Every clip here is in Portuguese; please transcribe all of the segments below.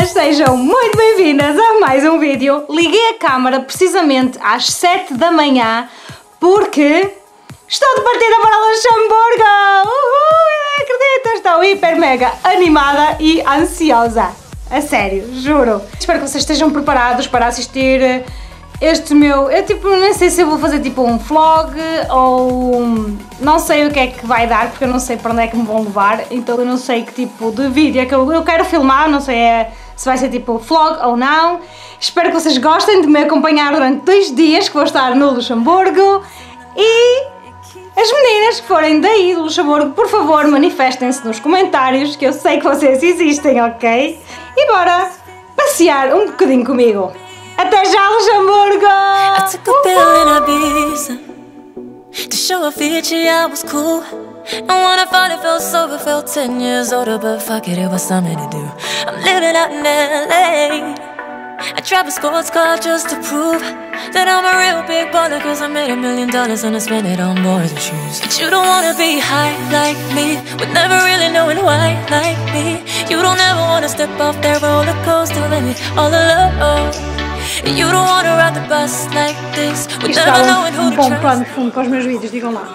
todas, sejam muito bem-vindas a mais um vídeo. Liguei a câmara precisamente às 7 da manhã porque estou de partida para Luxemburgo! Acredita? Estou hiper mega animada e ansiosa. A sério, juro. Espero que vocês estejam preparados para assistir este meu... Eu tipo, nem sei se eu vou fazer tipo um vlog ou... Não sei o que é que vai dar, porque eu não sei para onde é que me vão levar. Então eu não sei que tipo de vídeo é que eu quero filmar, não sei se vai ser tipo vlog ou não. Espero que vocês gostem de me acompanhar durante 2 dias que vou estar no Luxemburgo. E as meninas que forem daí do Luxemburgo, por favor, manifestem-se nos comentários, que eu sei que vocês existem, ok? E bora passear um bocadinho comigo. Até já, Luxemburgo! I took a pill in Ibiza to show Avicii I was cool. And when I finally felt sober, felt 10 years older, but fuck it, it was something to do. I'm living out in LA. I drive a sports car just to prove that I'm a real big baller, cause I made $1 million and I spent it on boys and shoes. But you don't wanna be high like me, with never really knowing why like me. You don't ever wanna step off that roller coaster and be all alone. You don't wanna ride the bus like this, with never knowing who to trust. Bom plano de fundo para os meus vídeos, digam lá.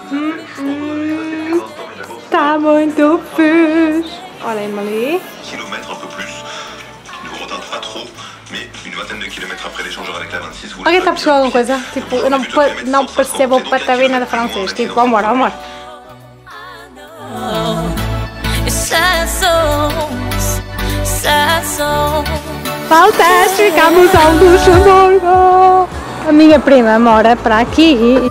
Está muito fixe. Olhem-me ali. Kilomètres un peu plus, ne vous retarde pas trop, mais une vingtaine de kilomètres après l'échangeur avec la 26. Alguém está a perceber alguma coisa? Tipo, eu não percebo patabina de francês. Tipo, vambora, vambora. Faltas, ficamos ao Luxemburgo. A minha prima mora para aqui.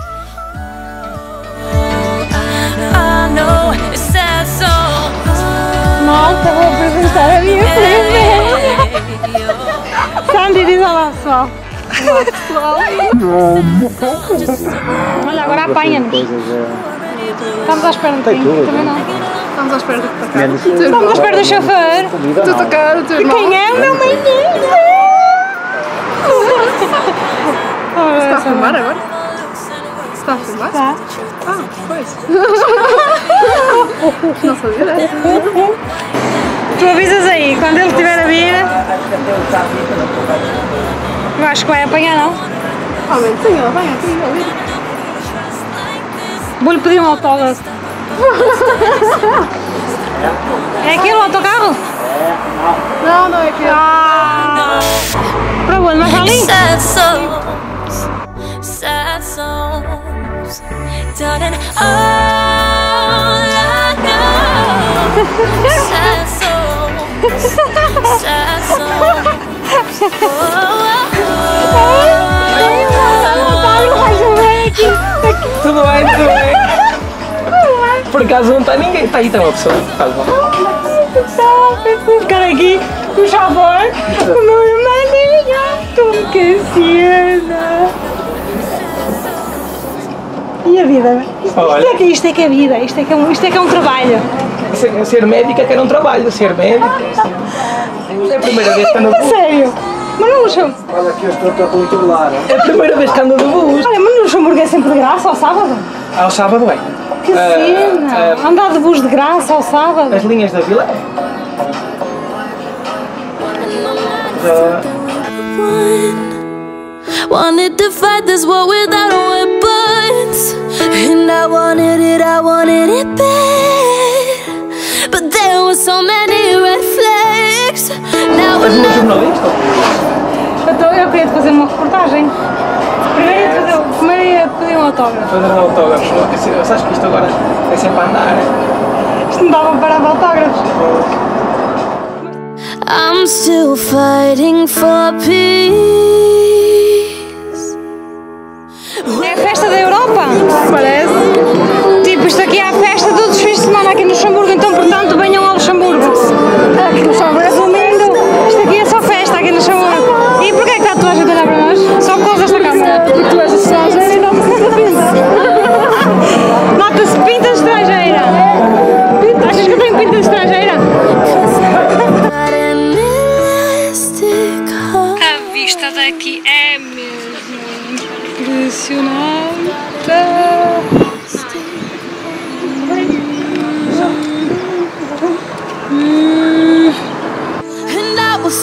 Malta, vou apresentar a minha prima. Sandy, diz olá, pessoal. Olá, pessoal. Olha, agora apanha-nos. Estamos à espera de quem? Também não. Estamos à espera do que Estamos à espera do chofer. Estou a tocar o teu irmão. Quem é o meu menino? Está a filmar agora? Está a filmar? Está. Ah, pois. Não sabia dessa. Tu avisas aí, quando ele estiver a vir. Eu acho que vai apanhar, não? Ah, bem, sim, ele apanha, sim, ele. Vou-lhe pedir um autógrafo. É aquele autocarro? Não, não é aquele. Ah! Para onde? Mais ali? Sad songs, darling, all I know. Sad songs. Tudo bem, tudo bem. Por acaso não está ninguém, está aí, está uma pessoa. Vou ficar aqui com o chavor, com o meu irmãozinho. Estou cansada. E a vida? Isto é que é vida, isto é que é um trabalho. Ser médica que era um trabalho, ser médica. É a primeira vez que ando de bus. Sério? Mas no Luxemburgo. Olha aqui, eu estou a controlar. É a primeira vez que ando de bus. Olha, mas no Luxemburgo é sempre de graça ao sábado? Ao sábado é. Que cena! Andar de bus de graça ao sábado? As linhas da vila. Wanted to fight this war without weapons, and I wanted it bad, but there were so many red flags. Now És uma jornalista? Então eu queria te fazer uma reportagem. Primeiro ia pedir um autógrafo. Fazer um autógrafo. Sabes que isto agora é sempre a andar. Isto não dava para dar autógrafos. I'm still fighting for peace. É a festa da Europa? Parece. Tipo, isto aqui é a festa todos os fins de semana aqui no Luxemburgo, então portanto venham ao Luxemburgo. Aqui no Luxemburgo, resumindo, isto aqui é só festa aqui no Luxemburgo. E porquê é que está toda a gente a olhar para nós? Só por causa desta câmera? Porque tu és estrangeira e não me pinta. Nota-se pinta de estrangeira. Achas que eu tenho pinta de estrangeira? A vista daqui é mesmo impressionante.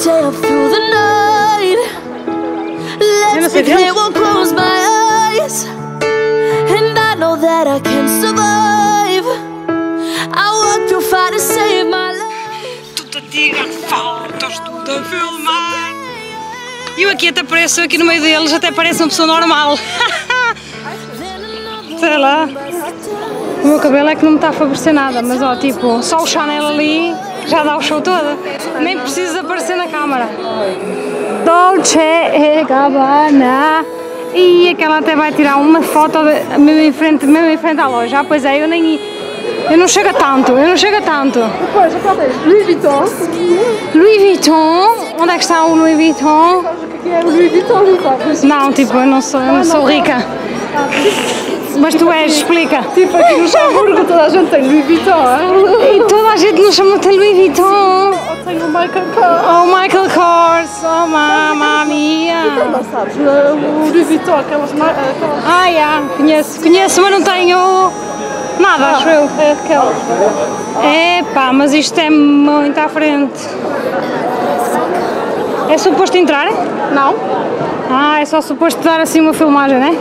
stay up through the night. Let's be clear, won't close my eyes. And I know that I can survive. I walk through fire to save my life. Tudo a tirar fotos, tudo a filmar. E eu aqui até pareço, aqui no meio deles, até parece uma pessoa normal. Sei lá. O meu cabelo é que não me está a favorecer nada, mas ó, tipo, só o Chanel ali já dá o show todo. Nem precisa aparecer na câmara. Dolce & Gabbana. E aquela até vai tirar uma foto mesmo em frente à loja. Ah, pois é, eu não chego a tanto, Depois, já tens Louis Vuitton. Louis Vuitton? Onde é que está o Louis Vuitton? O que é o Louis Vuitton, não sabes? Não, tipo, eu não sou rica. Mas tu és, explica. Tipo, aqui no Luxemburgo toda a gente tem Louis Vuitton. E toda a gente nos chama de Louis Vuitton. Ou tem o Michael Kors. Oh, Michael Kors, oh, mamma mia. Não sabes, o Louis Vuitton, aquelas... Ah, yeah, conheço, mas não tenho nada, acho eu. É aquelas. Epá, mas isto é muito à frente. É suposto entrar? Não. Ah, é só suposto dar assim uma filmagem, não é?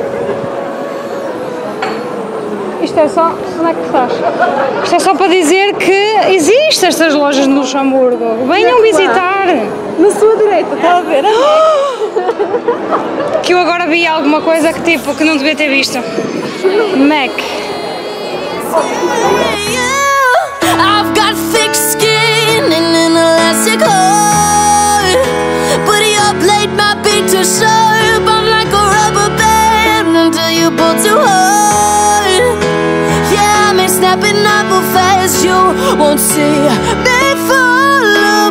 Isto é só... Onde é que estás? Isto é só para dizer que existem estas lojas no Luxemburgo. Venham visitar. Na sua direita, está a ver? Que eu agora vi alguma coisa que tipo, que não devia ter visto. Mac. I've got thick skin and an elastic heart, but your blade might be too sharp. I'm like a rubber band until you pull too hard. Yeah, I'm snapping apple fast. You won't see me fall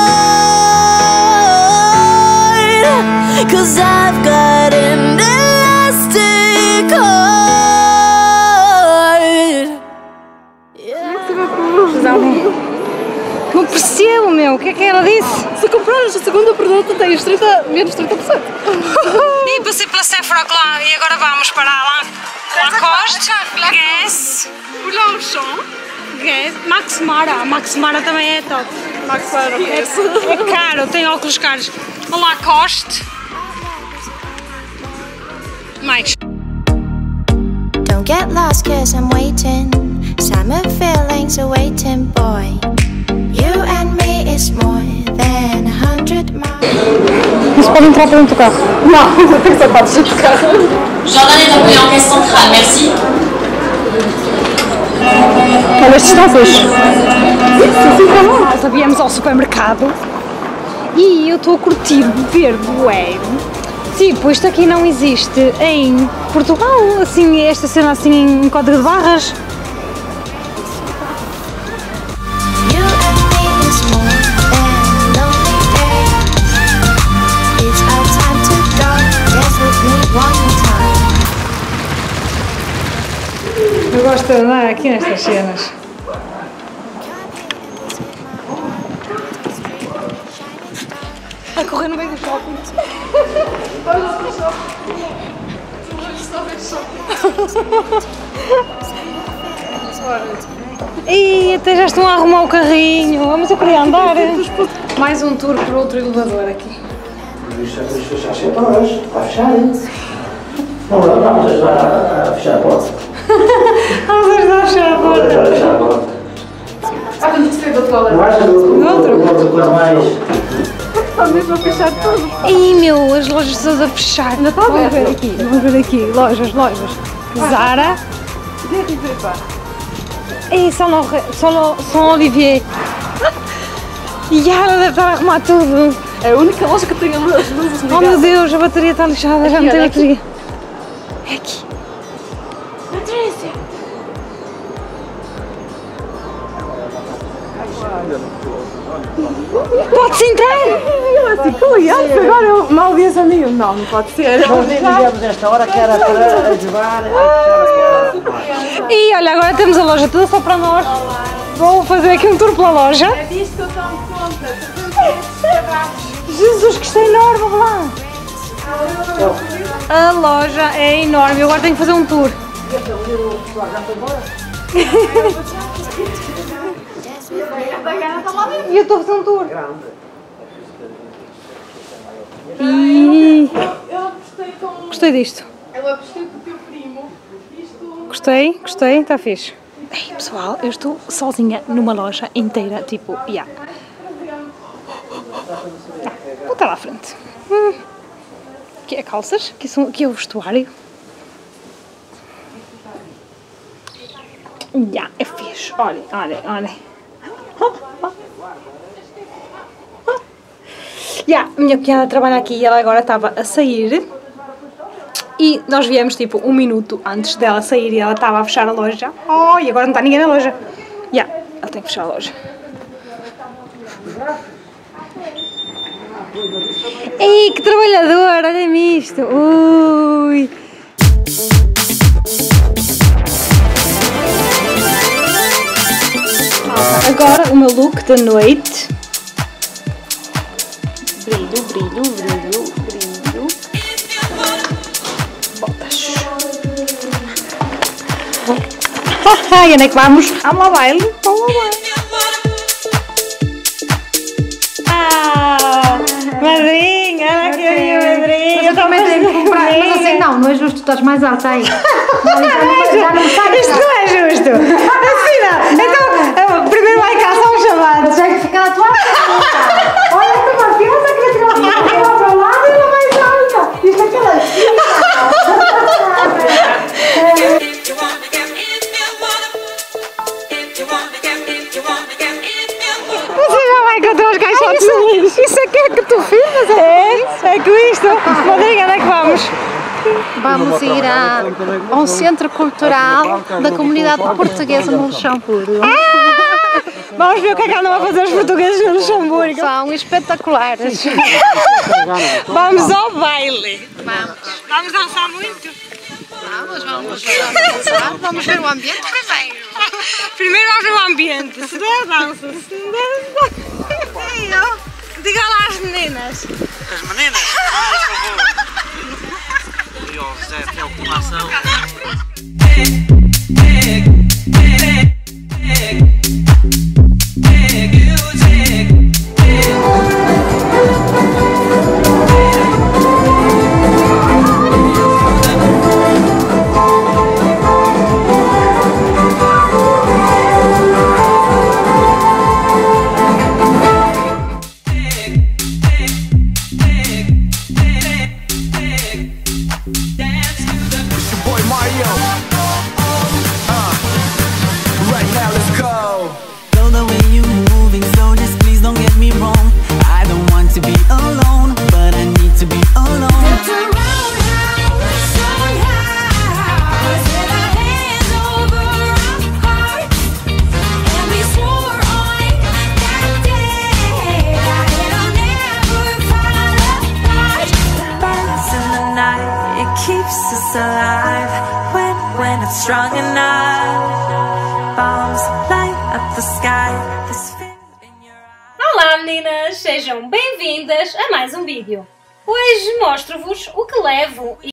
apart, 'cause I've got an elastic heart. Não percebo, meu, o que é que ela disse? Se comprares o segundo produto, tens menos 30%. E passei pela Sephora lá e agora vamos para lá. Lacoste, Guess, Guess, Max Mara também é top. Max Mara, não conheço. É caro, tem óculos caros. Lacoste. Mais. Don't get lost 'cause I'm waiting. Summer feelings are waiting, boy. You and me is more than 100 miles. Você pode entrar para dentro do carro. Não, tem que ser parte de casa. Jordan est appelé en caisse centrale, merci. Olha, estes estão fixe. Nós viemos ao supermercado e eu estou a curtir beber bué. Tipo, isto aqui não existe em Portugal, assim, esta cena assim em código de barras. You and me is more than a lonely day. It's our time to go. Dance with me one more time. Eu gosto de andar aqui nestas cenas. A correr no meio do shopping. E até já estão a arrumar o carrinho. Vamos, eu queria andar. Mais um tour por outro elevador aqui. Vai fechar, hein? Vamos ajudar a fechar a porta. Vamos ajudar a fechar a porta. Vamos fechar a porta. Ah, temos que sair do outro lado. Eu acho que outro? coisa mais... Está mesmo a fechar todos. Ih, meu, as lojas todas a fechar. Ainda está Vamos aberto. ver aqui, vamos ver aqui. Lojas. Zara. E São Olivier. E ela deve estar a arrumar tudo. É a única loja que tem as luzes ligadas. Oh meu Deus, a bateria está lixada, já não tem bateria. É aqui. Pode-se entrar? Eu assim, cliente, agora eu mal vi esse amigo. Não pode ser. Nós nem viemos esta hora que era para ajudar a fechar a porta. E olha, agora temos a loja toda só para nós. Vou fazer aqui um tour pela loja. É disto que eu tomo conta. Jesus, que isto é enorme, vamos lá. A loja é enorme, eu agora tenho que fazer um tour. E eu estou a fazer um tour. E... Gostei disto. Eu apostei com o teu primo. Gostei, está fixe. Ei, pessoal, eu estou sozinha numa loja inteira, tipo, vou estar lá à frente. Aqui é calças, aqui é o vestuário. É fixe, olhem. A minha cunhada trabalha aqui e ela agora estava a sair. E nós viemos tipo 1 minuto antes dela sair e ela estava a fechar a loja. Oh, e agora não está ninguém na loja. Ela tem que fechar a loja. Ei, que trabalhador, olha-me isto. Ui. Agora o meu look da noite. Brilho. Botas. E onde é que vamos? Vamos ao baile. Madrinha, olha aqui a minha madrinha. Eu também tenho que comprar. Mas assim não é justo, tu estás mais alta aí. Já não sai. Isto não é justo. Assim não. Então, primeiro vai cá, são chamados. Já que ficar a tua olha esta mafiosa que tirar uma para o lado e ela mais alta. Isto é aquela Você já vai encontrar os caixotes de lixo. Isso é que tu filmas? É com isto. Madrinha, onde é que vamos? Vamos ir a um centro cultural da comunidade portuguesa no Luxemburgo. Vamos ver o que é que andam a fazer os portugueses no Luxemburgo. São espetaculares. Vamos ao baile. Vamos dançar muito? Vamos dançar. Vamos ver o ambiente primeiro. Primeiro vamos ver o ambiente. Se der dança, se não der... Diga lá às meninas. As meninas? E o Zé tem ocupação. Strong enough, bombs light up the sky. Olá meninas, sejam bem-vindas a mais um vídeo. Hoje mostro-vos o que levo